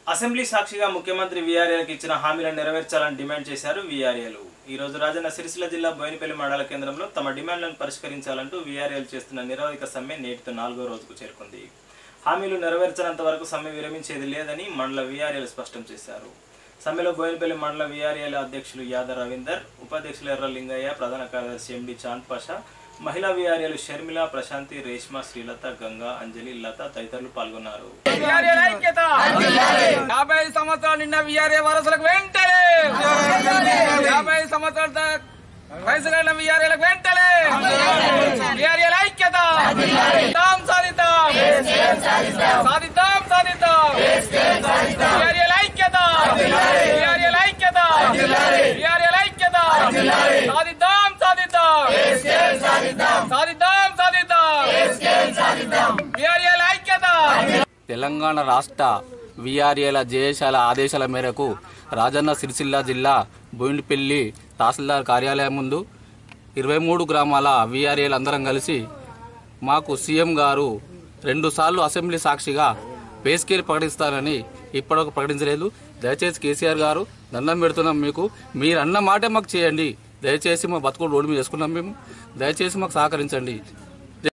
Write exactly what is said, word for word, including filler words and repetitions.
Assembly సాక్షిగా ముఖ్యమంత్రి వీఆర్ఏలకు ఇచ్చిన హామీలను నెరవేర్చాలని డిమాండ్ చేశారు వీఆర్ఏలు. ఈ రోజు రాజన్న సిరిసిల్ల జిల్లా బోయినపల్లి మండల కేంద్రంలో తమ డిమాండ్లను పరిష్కరించాలంటూ వీఆర్ఏలు చేస్తున్న నిరవధిక సమ్మె నేటితో నాలుగో రోజుకు చేరుకుంది. హామీలు నెరవేర్చనంత వరకు సమ్మె విరమించేది లేదని మండల వీఆర్ఏలు స్పష్టం చేశారు. సమ్మెలో బోయినపల్లి మండల వీఆర్ఏల అధ్యక్షులు యాద రవీందర్, ఉపాధ్యక్షులు ఎర్ర లింగయ్య, ప్రధాన కార్యదర్శి ఎండి చాంద్ పాషా, మహిళా వీఆర్ఏలు షర్మిల, ప్రశాంతి, రేష్మ, శ్రీలత, గంగా, అంజలి, లత తదితరులు పాల్గొన్నారు. యాభై సంవత్సరాలు నిన్న వీఆర్ఏ వారసులకు వెంటనే యాభై సంవత్సరాల వయసులైన వీఆర్ఏలకు వెంటనే వీఆర్ఏల ఐక్యత సాధిద్దాం సాధిద్దాం సాధిద్దాం వీఆర్ఏల ఐక్యత వీఆర్ఏల ఐక్యత వీఆర్ఏల ఐక్యత సాధిద్దాం సాధిద్దాం సాధిద్దాం సాధిద్దాం వీఆర్ఏల ఐక్యత. తెలంగాణ రాష్ట్ర వీఆర్ఏల జేఏశాల ఆదేశాల మేరకు రాజన్న సిరిసిల్ల జిల్లా బోయినపల్లి తహసీల్దార్ కార్యాలయం ముందు ఇరవై మూడు గ్రామాల వీఆర్ఏలు అందరం కలిసి మాకు సీఎం గారు రెండుసార్లు అసెంబ్లీ సాక్షిగా పే స్కేల్ ప్రకటిస్తారని ఇప్పటివరకు ప్రకటించలేదు. దయచేసి కేసీఆర్ గారు దండం పెడుతున్నాం, మీకు మీరు అన్న మాటే మాకు చేయండి. దయచేసి మా బతుకులు రోడ్డు మీద వేసుకున్నాం మేము. దయచేసి మాకు సహకరించండి.